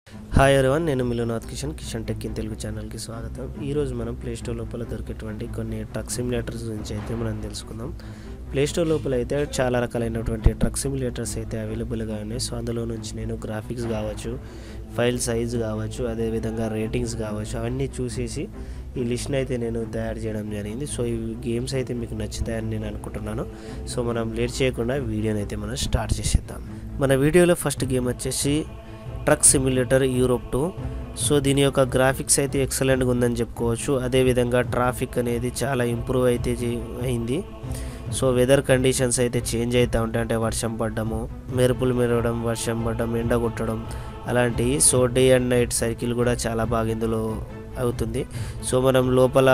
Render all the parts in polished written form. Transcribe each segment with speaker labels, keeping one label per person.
Speaker 1: Hi everyone, నేను Milonath Kishan tech in Telugu ఛానల్కి స్వాగతం. ఈరోజు మనం ప్లేస్టోర్ లోపల దొరికేటువంటి కొన్ని ట్రక్ సిమ్యులేటర్స్ గురించి అయితే మనం తెలుసుకుందాం. ప్లేస్టోర్ లోపల అయితే చాలా రకాలైనటువంటి ట్రక్ సిమ్యులేటర్స్ అయితే అవైలబుల్గా ఉన్నాయి. సో అందులో నుంచి నేను గ్రాఫిక్స్ కావచ్చు, ఫైల్ సైజ్ కావచ్చు, అదేవిధంగా రేటింగ్స్ కావచ్చు, అవన్నీ చూసేసి ఈ లిస్ట్ని అయితే నేను తయారు చేయడం జరిగింది. సో ఈ గేమ్స్ అయితే మీకు నచ్చుతాయని నేను అనుకుంటున్నాను. సో మనం లేట్ చేయకుండా వీడియోని అయితే మనం స్టార్ట్ చేసేద్దాం. మన వీడియోలో ఫస్ట్ గేమ్ వచ్చేసి ట్రక్ సిమ్యులేటర్ యూరోప్ 2. సో దీని యొక్క గ్రాఫిక్స్ అయితే ఎక్సలెంట్గా ఉందని చెప్పుకోవచ్చు. అదేవిధంగా ట్రాఫిక్ అనేది చాలా ఇంప్రూవ్ అయితే అయింది. సో వెదర్ కండిషన్స్ అయితే చేంజ్ అవుతూ ఉంటాయి, అంటే వర్షం పడ్డము, మెరుపులు మెరవడం, వర్షం పడడం, ఎండ కొట్టడం అలాంటివి. So day and night cycle కూడా చాలా బాగా ఇందులో అవుతుంది. సో మనం లోపల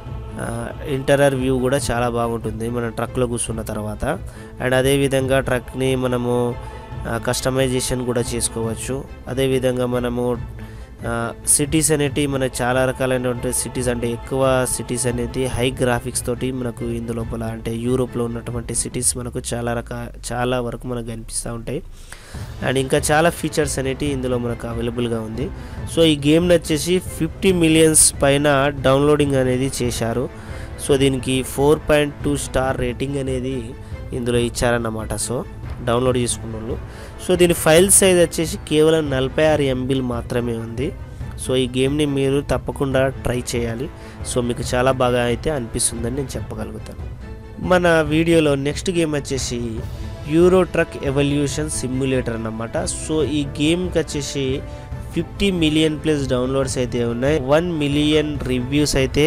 Speaker 1: ఇంటీరియర్ వ్యూ కూడా చాలా బాగుంటుంది మనం ట్రక్లో కూర్చున్న తర్వాత. అండ్ అదేవిధంగా ట్రక్ని మనము కస్టమైజేషన్ కూడా చేసుకోవచ్చు. అదేవిధంగా మనము సిటీస్ అనేటివి మనకు చాలా రకాలైనటువంటి సిటీస్, అంటే ఎక్కువ సిటీస్ అనేది హై గ్రాఫిక్స్ తోటి మనకు ఇందులోపల, అంటే యూరోప్లో ఉన్నటువంటి సిటీస్ మనకు చాలా వరకు మనకు కనిపిస్తూ ఉంటాయి. అండ్ ఇంకా చాలా ఫీచర్స్ అనేటివి ఇందులో మనకు అవైలబుల్గా ఉంది. సో ఈ గేమ్ని వచ్చేసి 50 మిలియన్స్ పైన డౌన్లోడింగ్ అనేది చేశారు. సో దీనికి 4.2 స్టార్ రేటింగ్ అనేది ఇందులో ఇచ్చారన్నమాట. సో డౌన్లోడ్ చేసుకున్న వాళ్ళు. సో దీని ఫైల్ సైజ్ వచ్చేసి కేవలం 46 MB మాత్రమే ఉంది. సో ఈ గేమ్ని మీరు తప్పకుండా ట్రై చేయాలి. సో మీకు చాలా బాగా అయితే అనిపిస్తుందని నేను చెప్పగలుగుతాను. మన వీడియోలో నెక్స్ట్ గేమ్ వచ్చేసి యూరో ట్రక్ ఎవల్యూషన్ సిమ్యులేటర్ అన్నమాట. సో ఈ గేమ్కి వచ్చేసి 50 మిలియన్ ప్లస్ డౌన్లోడ్స్ అయితే ఉన్నాయి. 1 మిలియన్ రివ్యూస్ అయితే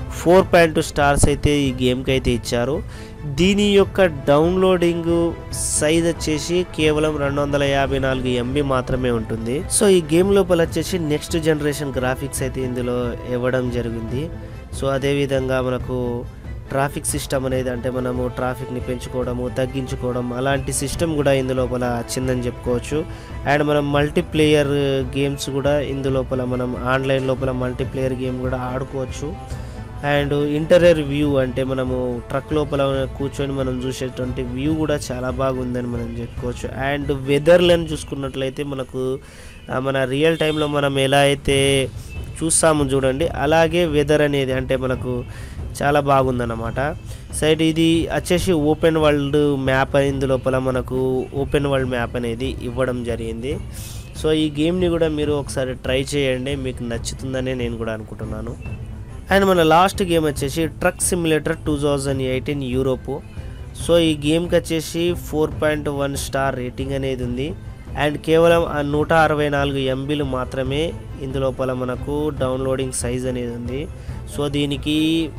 Speaker 1: 4.2 స్టార్స్ అయితే ఈ గేమ్కి అయితే ఇచ్చారు. దీని యొక్క డౌన్లోడింగ్ సైజ్ వచ్చేసి కేవలం 254 MB మాత్రమే ఉంటుంది. సో ఈ గేమ్ లోపల వచ్చేసి నెక్స్ట్ జనరేషన్ గ్రాఫిక్స్ అయితే ఇందులో ఇవ్వడం జరిగింది. సో అదేవిధంగా మనకు ట్రాఫిక్ సిస్టమ్ అనేది, అంటే మనము ట్రాఫిక్ని పెంచుకోవడము, తగ్గించుకోవడం అలాంటి సిస్టమ్ కూడా ఇందులోపల వచ్చిందని చెప్పుకోవచ్చు. అండ్ మనం మల్టీప్లేయర్ గేమ్స్ కూడా ఇందులోపల మనం ఆన్లైన్ లోపల మల్టీప్లేయర్ గేమ్ కూడా ఆడుకోవచ్చు. అండ్ ఇంటీరియర్ వ్యూ, అంటే మనము ట్రక్ లోపల కూర్చొని మనం చూసేటువంటి వ్యూ కూడా చాలా బాగుందని మనం చెప్పుకోవచ్చు. అండ్ వెదర్లను చూసుకున్నట్లయితే మనకు మన రియల్ టైంలో మనం ఎలా అయితే చూస్తాము చూడండి, అలాగే వెదర్ అనేది అంటే మనకు చాలా బాగుందన్నమాట. సైడ్ ఇది వచ్చేసి ఓపెన్ వరల్డ్ మ్యాప్, ఇందులోపల మనకు ఓపెన్ వరల్డ్ మ్యాప్ అనేది ఇవ్వడం జరిగింది. సో ఈ గేమ్ని కూడా మీరు ఒకసారి ట్రై చేయండి, మీకు నచ్చుతుందని నేను కూడా అనుకుంటున్నాను. అండ్ మన లాస్ట్ గేమ్ వచ్చేసి ట్రక్ సిమ్యులేటర్ 2018 యూరోప్. సో ఈ గేమ్కి వచ్చేసి 4.1 స్టార్ రేటింగ్ అనేది ఉంది. అండ్ కేవలం 164 MB మాత్రమే ఇందులోపల మనకు డౌన్లోడింగ్ సైజ్ అనేది ఉంది. సో దీనికి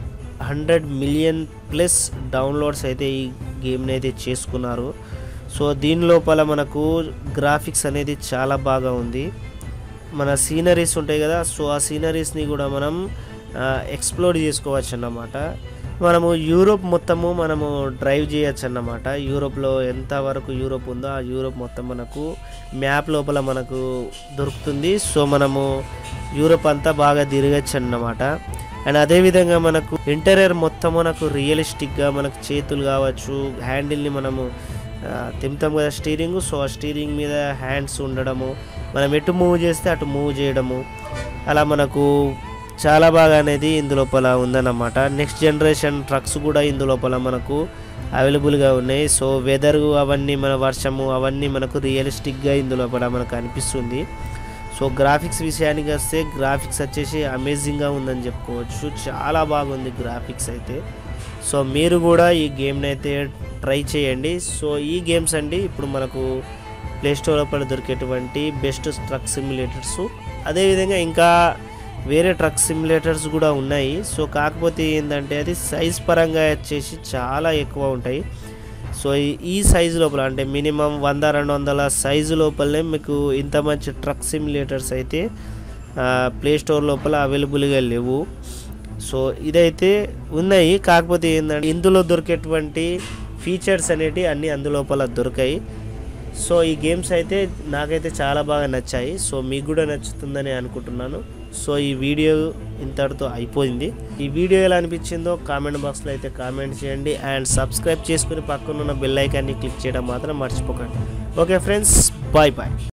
Speaker 1: 100 మిలియన్ ప్లస్ డౌన్లోడ్స్ అయితే ఈ గేమ్ని అయితే చేసుకున్నారు. సో దీని లోపల మనకు గ్రాఫిక్స్ అనేది చాలా బాగా ఉంది. మన సీనరీస్ ఉంటాయి కదా, సో ఆ సీనరీస్ని కూడా మనం ఎక్స్ప్లోర్ చేసుకోవచ్చు అన్నమాట. మనము యూరోప్ మొత్తము మనము డ్రైవ్ చేయొచ్చు అన్నమాట. యూరోప్లో ఎంతవరకు యూరోప్ ఉందో ఆ యూరోప్ మొత్తం మనకు మ్యాప్ లోపల మనకు దొరుకుతుంది. సో మనము యూరోప్ అంతా బాగా తిరగచ్చు అన్నమాట. అండ్ అదేవిధంగా మనకు ఇంటీరియర్ మొత్తం మనకు రియలిస్టిక్గా మనకు చేతులు కావచ్చు, హ్యాండిల్ని మనము తింటాం కదా స్టీరింగ్, సో ఆ స్టీరింగ్ మీద హ్యాండ్స్ ఉండడము, మనం ఎటు మూవ్ చేస్తే అటు మూవ్ చేయడము, అలా మనకు చాలా బాగా అనేది ఇందులోపల ఉందన్నమాట. నెక్స్ట్ జనరేషన్ ట్రక్స్ కూడా ఇందులోపల మనకు అవైలబుల్గా ఉన్నాయి. సో వెదర్ అవన్నీ, మన వర్షము అవన్నీ మనకు రియలిస్టిక్గా ఇందులోపల మనకు అనిపిస్తుంది. సో గ్రాఫిక్స్ విషయానికి వస్తే గ్రాఫిక్స్ వచ్చేసి అమేజింగ్గా ఉందని చెప్పుకోవచ్చు, చాలా బాగుంది గ్రాఫిక్స్ అయితే. సో మీరు కూడా ఈ గేమ్ని అయితే ట్రై చేయండి. సో ఈ గేమ్స్ అండి ఇప్పుడు మనకు ప్లేస్టోర్ లోపల దొరికేటువంటి బెస్ట్ ట్రక్ సిమ్యులేటర్స్. అదేవిధంగా ఇంకా వేరే ట్రక్ సిమ్యులేటర్స్ కూడా ఉన్నాయి. సో కాకపోతే ఏంటంటే అది సైజ్ పరంగా వచ్చేసి చాలా ఎక్కువ ఉంటాయి. సో ఈ సైజు లోపల, అంటే మినిమం 100-200 సైజు లోపలనే మీకు ఇంత మంచి ట్రక్ సిమ్యులేటర్స్ అయితే ప్లేస్టోర్ లోపల అవైలబుల్గా లేవు. సో ఇదైతే ఉన్నాయి, కాకపోతే ఏంటంటే ఇందులో దొరికేటువంటి ఫీచర్స్ అనేటివి అన్నీ అందులోపల దొరికాయి. సో ఈ గేమ్స్ అయితే నాకైతే చాలా బాగా నచ్చాయి. సో మీకు కూడా నచ్చుతుందని అనుకుంటున్నాను. సో ఈ వీడియో ఇంతటితో అయిపోయింది. ఈ వీడియో ఎలా అనిపించిందో కామెంట్ బాక్స్లో అయితే కామెంట్ చేయండి. అండ్ సబ్స్క్రైబ్ చేసుకుని పక్కన ఉన్న బెల్ ఐకాన్ని క్లిక్ చేయడం మాత్రం మర్చిపోకండి. Okay friends, bye bye.